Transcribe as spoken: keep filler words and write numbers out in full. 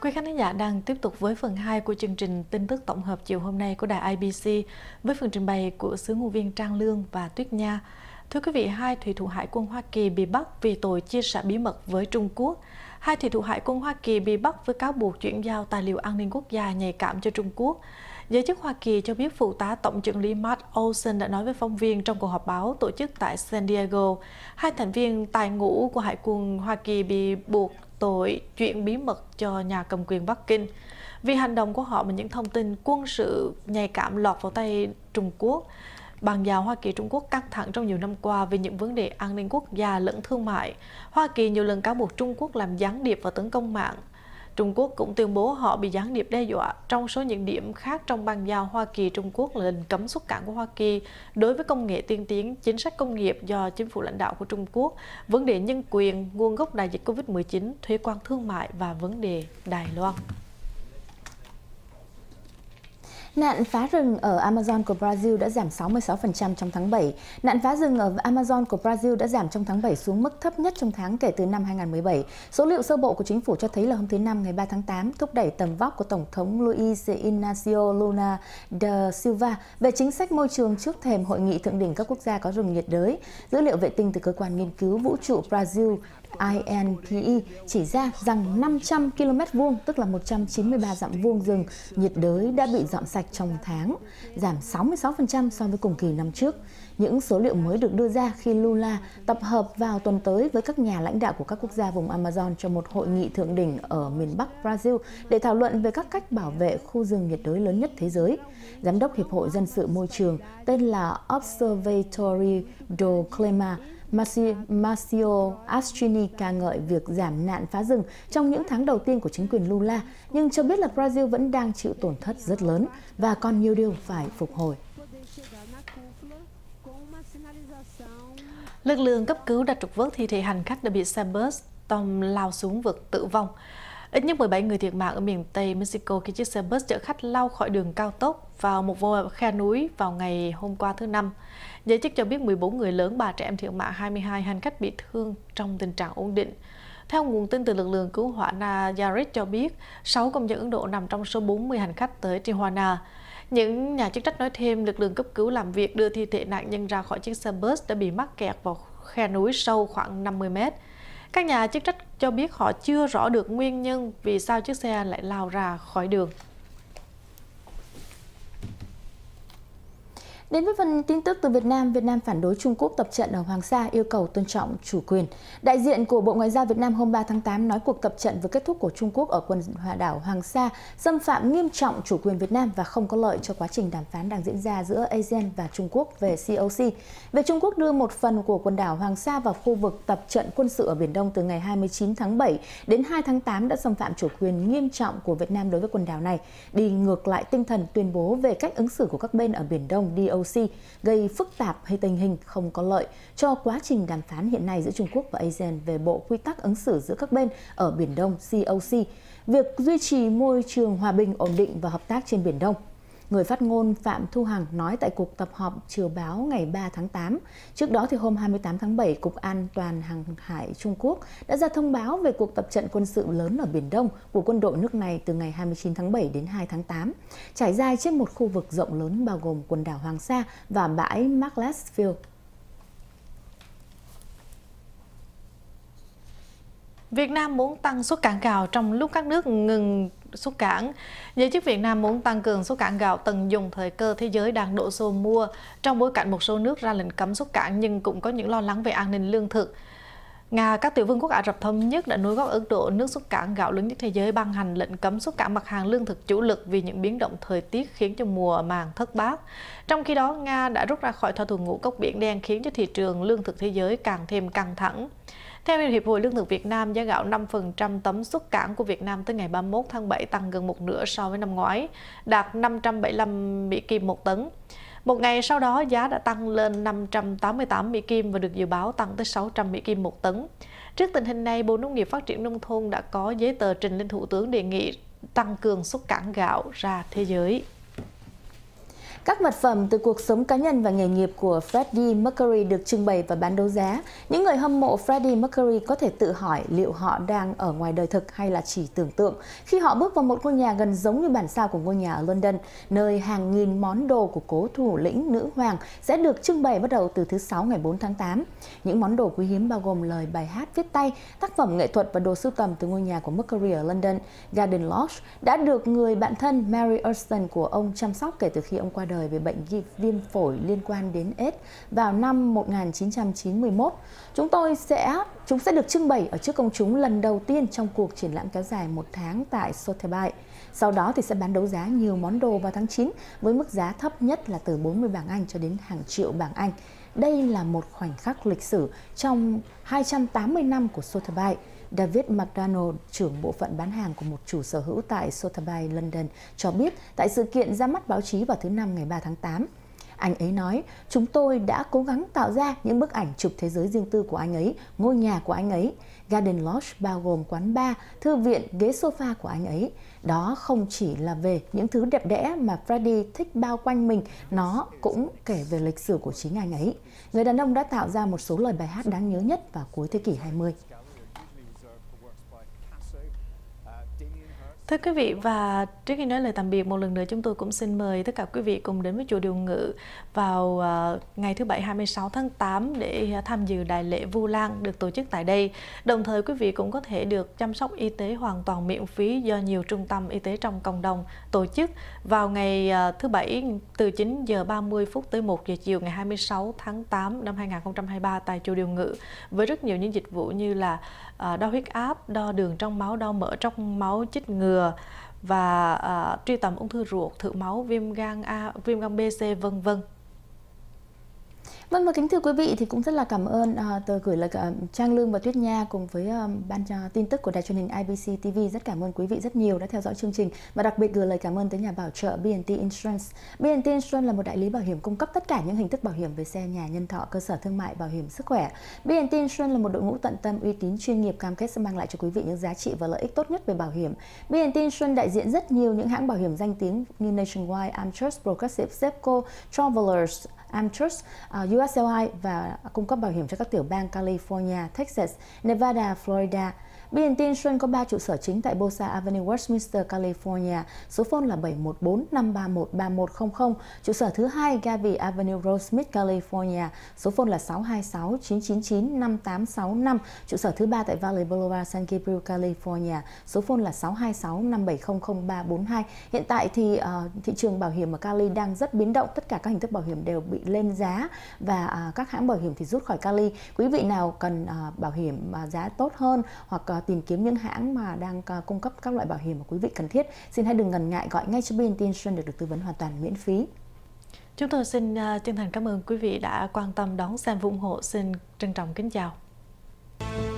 Quý khán giả đang tiếp tục với phần hai của chương trình tin tức tổng hợp chiều hôm nay của đài i bê xê với phần trình bày của sứ ngụ viên Trang Lương và Tuyết Nha. Thưa quý vị, hai thủy thủ hải quân Hoa Kỳ bị bắt vì tội chia sẻ bí mật với Trung Quốc. Hai thủy thủ hải quân Hoa Kỳ bị bắt với cáo buộc chuyển giao tài liệu an ninh quốc gia nhạy cảm cho Trung Quốc. Giới chức Hoa Kỳ cho biết phụ tá tổng trưởng lý Mark Olson đã nói với phóng viên trong cuộc họp báo tổ chức tại San Diego. Hai thành viên tài ngũ của Hải quân Hoa Kỳ bị buộc tội chuyển bí mật cho nhà cầm quyền Bắc Kinh vì hành động của họ mà những thông tin quân sự nhạy cảm lọt vào tay Trung Quốc. Bàn giao Hoa Kỳ Trung Quốc căng thẳng trong nhiều năm qua vì những vấn đề an ninh quốc gia lẫn thương mại. Hoa Kỳ nhiều lần cáo buộc Trung Quốc làm gián điệp và tấn công mạng. Trung Quốc cũng tuyên bố họ bị gián điệp đe dọa. Trong số những điểm khác trong bàn giao Hoa Kỳ Trung Quốc là lệnh cấm xuất cảng của Hoa Kỳ đối với công nghệ tiên tiến, chính sách công nghiệp do chính phủ lãnh đạo của Trung Quốc, vấn đề nhân quyền, nguồn gốc đại dịch Covid mười chín, thuế quan thương mại và vấn đề Đài Loan. Nạn phá rừng ở Amazon của Brazil đã giảm sáu mươi sáu phần trăm trong tháng bảy. Nạn phá rừng ở Amazon của Brazil đã giảm trong tháng bảy xuống mức thấp nhất trong tháng kể từ năm hai nghìn không trăm mười bảy. Số liệu sơ bộ của chính phủ cho thấy là hôm thứ Năm ngày ba tháng tám thúc đẩy tầm vóc của Tổng thống Luiz Inácio Lula da Silva về chính sách môi trường trước thềm hội nghị thượng đỉnh các quốc gia có rừng nhiệt đới. Dữ liệu vệ tinh từ cơ quan nghiên cứu vũ trụ Brazil I N P E chỉ ra rằng năm trăm ki lô mét vuông, tức là một trăm chín mươi ba dặm vuông rừng nhiệt đới đã bị dọn sạch trong tháng, giảm sáu mươi sáu phần trăm so với cùng kỳ năm trước. Những số liệu mới được đưa ra khi Lula tập hợp vào tuần tới với các nhà lãnh đạo của các quốc gia vùng Amazon cho một hội nghị thượng đỉnh ở miền Bắc Brazil để thảo luận về các cách bảo vệ khu rừng nhiệt đới lớn nhất thế giới. Giám đốc Hiệp hội Dân sự Môi trường tên là Observatory do Clima, Marcio Astrini ca ngợi việc giảm nạn phá rừng trong những tháng đầu tiên của chính quyền Lula, nhưng cho biết là Brazil vẫn đang chịu tổn thất rất lớn và còn nhiều điều phải phục hồi. Lực lượng cấp cứu đã trục vớt thi thể hành khách đã bị xe bus tông lao xuống vực tử vong. Ít nhất mười bảy người thiệt mạng ở miền Tây Mexico khi chiếc xe bus chở khách lao khỏi đường cao tốc vào một vùng khe núi vào ngày hôm qua thứ Năm. Giới chức cho biết mười bốn người lớn, ba trẻ em thiệt mạng, hai mươi hai hành khách bị thương trong tình trạng ổn định. Theo nguồn tin từ lực lượng cứu hỏa Nayarit cho biết, sáu công dân Ấn Độ nằm trong số bốn mươi hành khách tới Tijuana. Những nhà chức trách nói thêm lực lượng cấp cứu làm việc đưa thi thể nạn nhân ra khỏi chiếc xe bus đã bị mắc kẹt vào khe núi sâu khoảng năm mươi mét. Các nhà chức trách cho biết họ chưa rõ được nguyên nhân vì sao chiếc xe lại lao ra khỏi đường. Đến với phần tin tức từ Việt Nam, Việt Nam phản đối Trung Quốc tập trận ở Hoàng Sa, yêu cầu tôn trọng chủ quyền. Đại diện của Bộ Ngoại giao Việt Nam hôm ba tháng tám nói cuộc tập trận vừa kết thúc của Trung Quốc ở quần đảo Hoàng Sa xâm phạm nghiêm trọng chủ quyền Việt Nam và không có lợi cho quá trình đàm phán đang diễn ra giữa a sê an và Trung Quốc về xê o xê. Việc Trung Quốc đưa một phần của quần đảo Hoàng Sa vào khu vực tập trận quân sự ở Biển Đông từ ngày hai mươi chín tháng bảy đến hai tháng tám đã xâm phạm chủ quyền nghiêm trọng của Việt Nam đối với quần đảo này, đi ngược lại tinh thần tuyên bố về cách ứng xử của các bên ở Biển Đông đê o xê, gây phức tạp hay tình hình không có lợi cho quá trình đàm phán hiện nay giữa Trung Quốc và a sê an về bộ quy tắc ứng xử giữa các bên ở Biển Đông xê o xê, việc duy trì môi trường hòa bình, ổn định và hợp tác trên Biển Đông. Người phát ngôn Phạm Thu Hằng nói tại cuộc tập họp chiều báo ngày ba tháng tám. Trước đó thì hôm hai mươi tám tháng bảy, Cục An toàn Hàng hải Trung Quốc đã ra thông báo về cuộc tập trận quân sự lớn ở Biển Đông của quân đội nước này từ ngày hai mươi chín tháng bảy đến hai tháng tám, trải dài trên một khu vực rộng lớn bao gồm quần đảo Hoàng Sa và bãi Macclesfield. Việt Nam muốn tăng xuất cảng gạo trong lúc các nước ngừng xuất cảng. Giới chức Việt Nam muốn tăng cường xuất cảng gạo tận dụng thời cơ thế giới đang đổ xô mua trong bối cảnh một số nước ra lệnh cấm xuất cảng nhưng cũng có những lo lắng về an ninh lương thực. Nga, các tiểu vương quốc Ả Rập Thống Nhất đã nối gót Ấn Độ, nước xuất cảng gạo lớn nhất thế giới, ban hành lệnh cấm xuất cảng mặt hàng lương thực chủ lực vì những biến động thời tiết khiến cho mùa màng thất bát. Trong khi đó, Nga đã rút ra khỏi thỏa thuận ngũ cốc Biển Đen khiến cho thị trường lương thực thế giới càng thêm căng thẳng. Theo Hiệp hội Lương thực Việt Nam, giá gạo năm phần trăm tấm xuất cảng của Việt Nam tới ngày ba mươi mốt tháng bảy tăng gần một nửa so với năm ngoái, đạt năm trăm bảy mươi lăm Mỹ Kim một tấn. Một ngày sau đó, giá đã tăng lên năm trăm tám mươi tám Mỹ Kim và được dự báo tăng tới sáu trăm Mỹ Kim một tấn. Trước tình hình này, Bộ Nông nghiệp Phát triển Nông thôn đã có giấy tờ trình lên Thủ tướng đề nghị tăng cường xuất cảng gạo ra thế giới. Các vật phẩm từ cuộc sống cá nhân và nghề nghiệp của Freddie Mercury được trưng bày và bán đấu giá. Những người hâm mộ Freddie Mercury có thể tự hỏi liệu họ đang ở ngoài đời thực hay là chỉ tưởng tượng khi họ bước vào một ngôi nhà gần giống như bản sao của ngôi nhà ở London, nơi hàng nghìn món đồ của cố thủ lĩnh nữ hoàng sẽ được trưng bày bắt đầu từ thứ Sáu ngày bốn tháng tám. Những món đồ quý hiếm bao gồm lời bài hát viết tay, tác phẩm nghệ thuật và đồ sưu tầm từ ngôi nhà của Mercury ở London, Garden Lodge, đã được người bạn thân Mary Erston của ông chăm sóc kể từ khi ông qua đời về bệnh viêm phổi liên quan đến AIDS vào năm một nghìn chín trăm chín mươi mốt. Chúng tôi sẽ chúng sẽ được trưng bày ở trước công chúng lần đầu tiên trong cuộc triển lãm kéo dài một tháng tại Sotheby. Sau đó thì sẽ bán đấu giá nhiều món đồ vào tháng chín với mức giá thấp nhất là từ bốn mươi bảng Anh cho đến hàng triệu bảng Anh. Đây là một khoảnh khắc lịch sử trong hai trăm tám mươi năm của Sotheby. David McDonald, trưởng bộ phận bán hàng của một chủ sở hữu tại Sotheby, London, cho biết tại sự kiện ra mắt báo chí vào thứ Năm ngày ba tháng tám. Anh ấy nói, chúng tôi đã cố gắng tạo ra những bức ảnh chụp thế giới riêng tư của anh ấy, ngôi nhà của anh ấy. Garden Lodge bao gồm quán bar, thư viện, ghế sofa của anh ấy. Đó không chỉ là về những thứ đẹp đẽ mà Freddie thích bao quanh mình, nó cũng kể về lịch sử của chính anh ấy. Người đàn ông đã tạo ra một số lời bài hát đáng nhớ nhất vào cuối thế kỷ hai mươi. Thưa quý vị, và trước khi nói lời tạm biệt, một lần nữa chúng tôi cũng xin mời tất cả quý vị cùng đến với chùa Điều Ngự vào uh, ngày thứ Bảy hai mươi sáu tháng tám để tham dự đại lễ Vu Lan được tổ chức tại đây. Đồng thời quý vị cũng có thể được chăm sóc y tế hoàn toàn miễn phí do nhiều trung tâm y tế trong cộng đồng tổ chức vào ngày uh, thứ Bảy từ chín giờ ba mươi phút tới một giờ chiều ngày hai mươi sáu tháng tám năm hai nghìn không trăm hai mươi ba tại chùa Điều Ngự, với rất nhiều những dịch vụ như là uh, đo huyết áp, đo đường trong máu, đo mỡ trong máu, chích ngừa và uh, truy tầm ung thư ruột, thử máu, viêm gan A, viêm gan B, C, vân vân. Vâng, và kính thưa quý vị, thì cũng rất là cảm ơn uh, tôi gửi lời uh, Trang Lương và Tuyết Nha cùng với uh, ban uh, tin tức của đài truyền hình I B C T V. Rất cảm ơn quý vị rất nhiều đã theo dõi chương trình, và đặc biệt gửi lời cảm ơn tới nhà bảo trợ B and T Insurance. B and T Insurance là một đại lý bảo hiểm cung cấp tất cả những hình thức bảo hiểm về xe, nhà, nhân thọ, cơ sở thương mại, bảo hiểm sức khỏe. B and T Insurance là một đội ngũ tận tâm, uy tín, chuyên nghiệp, cam kết sẽ mang lại cho quý vị những giá trị và lợi ích tốt nhất về bảo hiểm. B and T Insurance đại diện rất nhiều những hãng bảo hiểm danh tiếng như Nationwide, AmTrust, Progressive, Zepco, Travelers, AmTrust, uh, U S L I và cung cấp bảo hiểm cho các tiểu bang California, Texas, Nevada, Florida. B and T Insurance có ba trụ sở chính tại Bosa Avenue, Westminster, California. Số phone là bảy một bốn năm ba một ba một không không. Trụ sở thứ hai Garvey Avenue, Rosemead, California. Số phone là sáu hai sáu chín chín chín năm tám sáu năm. Trụ sở thứ ba tại Valley Boulevard, San Gabriel, California. Số phone là sáu hai sáu năm bảy không không ba bốn hai. Hiện tại thì uh, thị trường bảo hiểm ở Cali đang rất biến động. Tất cả các hình thức bảo hiểm đều bị lên giá và uh, các hãng bảo hiểm thì rút khỏi Cali. Quý vị nào cần uh, bảo hiểm uh, giá tốt hơn hoặc uh, tìm kiếm những hãng mà đang uh, cung cấp các loại bảo hiểm mà quý vị cần thiết, xin hãy đừng ngần ngại gọi ngay cho B and T Insurance để được tư vấn hoàn toàn miễn phí. Chúng tôi xin uh, chân thành cảm ơn quý vị đã quan tâm đón xem và ủng hộ. Xin trân trọng kính chào.